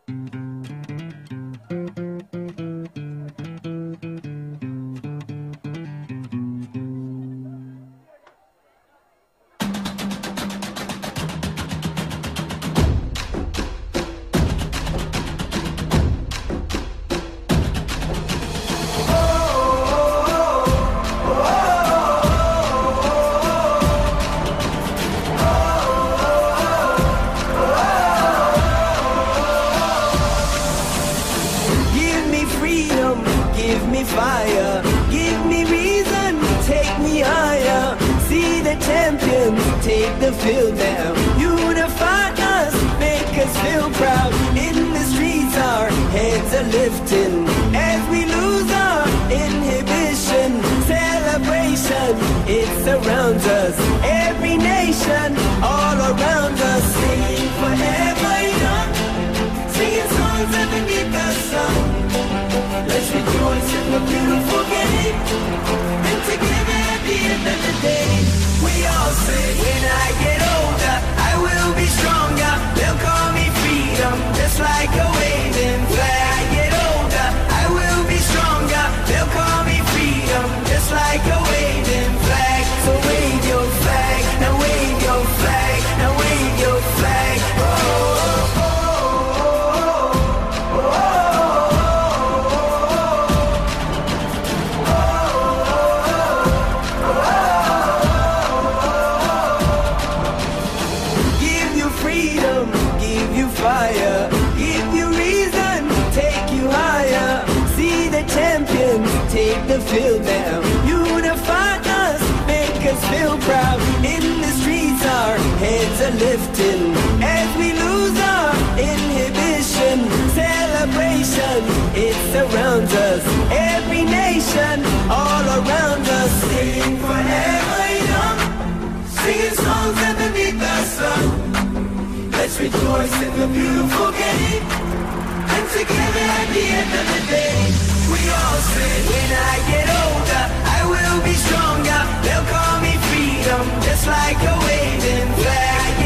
Fire, give me reason, take me higher. See the champions take the field now. Unify us, make us feel proud. In the streets our heads are lifting as we lose our inhibition. Celebration, it surrounds us. Every nation, all around us. Sing forever young, singing songs underneath the sun. Let's rejoice in the beautiful game, and together at the end of the day, we all say, when I get older, I will be stronger. They'll call me freedom, just like a waving flag. I get older, I will be stronger. They'll call me freedom, just like a waving flag. So wave your flag, now wave your flag, now wave your flag. Oh, oh, oh, oh, oh, oh. Fire, give you reason, take you higher. See the champions take the field now. Unify us, make us feel proud. In the streets our heads are lifting as we lose our inhibition. Celebration, it surrounds us. Every nation, all around us. Sing forever young, singing songs underneath the sun. Let's rejoice in the beautiful game, and together at the end of the day, we all say, when I get older, I will be stronger. They'll call me freedom, just like a waving flag.